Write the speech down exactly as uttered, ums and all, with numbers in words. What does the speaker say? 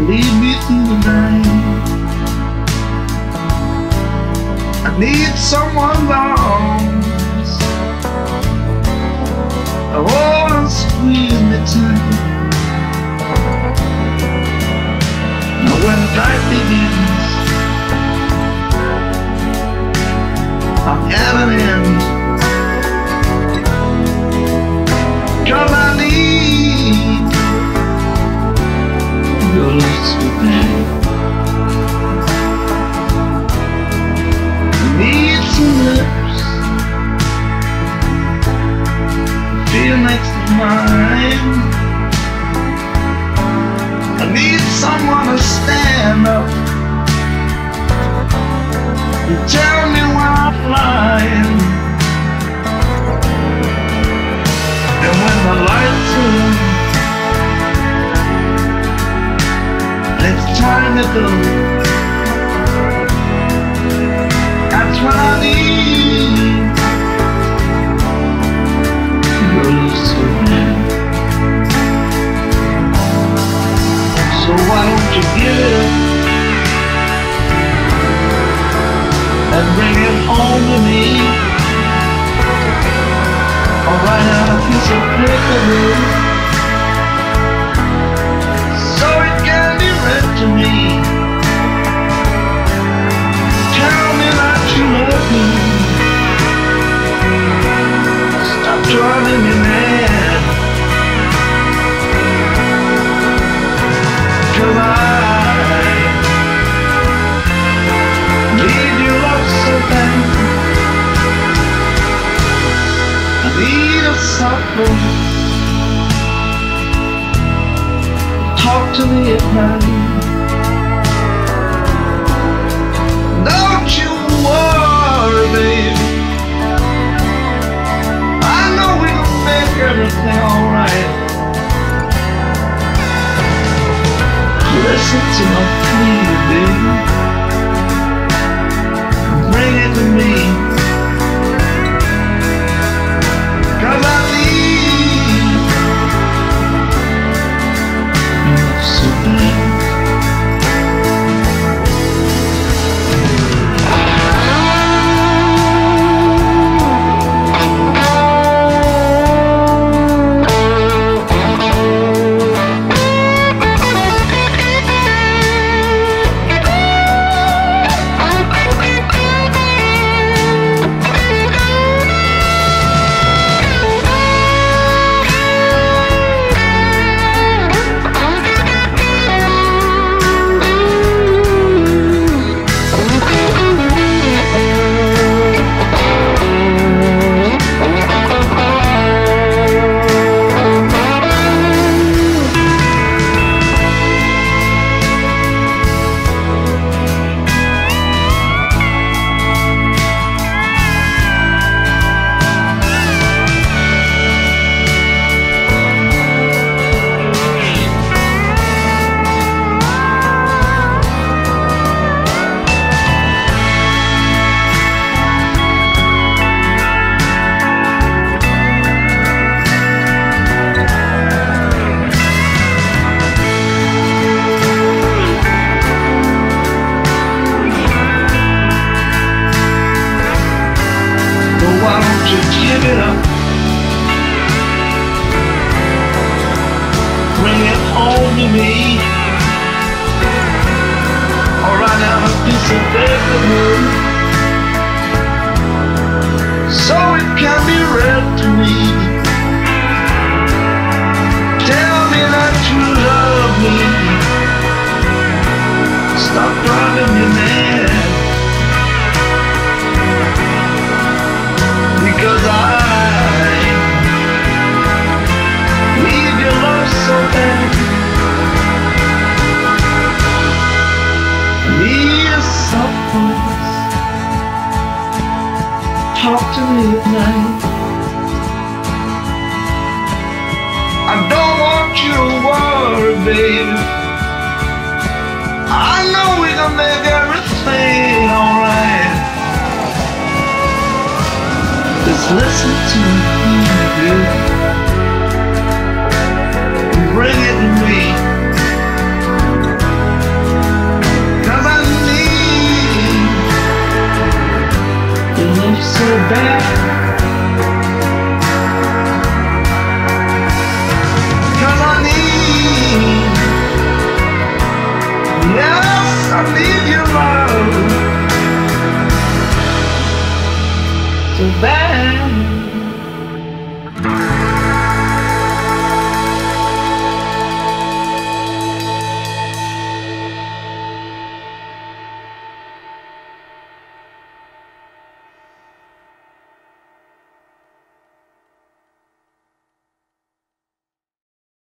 lead me through the night. I need someone's arms, oh, and squeeze me tight. Now when the night begins, I'm at an end, 'cause I need your love so bad. I need some lips feel next to mine. I need someone to stand up and tell me when I'm lying. And when the lights are on, it's time to go. That's when I need your love so bad. So why don't you give it up and bring it home to me? Or write out a piece of paper so it can be read to me. Tell me that you love me. Stop driving me mad, 'cause I need your love so bad. I need a soft voice, talk to me at night. Don't you worry, baby, I know we'll make everything alright. Listen to my plea, baby, bring it to me, 'cause I need your love so bad. Why don't you give it up, bring it home to me, or write out a piece of paper so it can be read to me. Tell me that you love me. Stop driving me mad, because I need your love so bad. I need a soft voice, talk to me at night. I don't want you to worry, baby, I know we can make everything alright. Just listen to me, baby, bring it to me, bad. 'Cause I need, yes, I need your love so bad.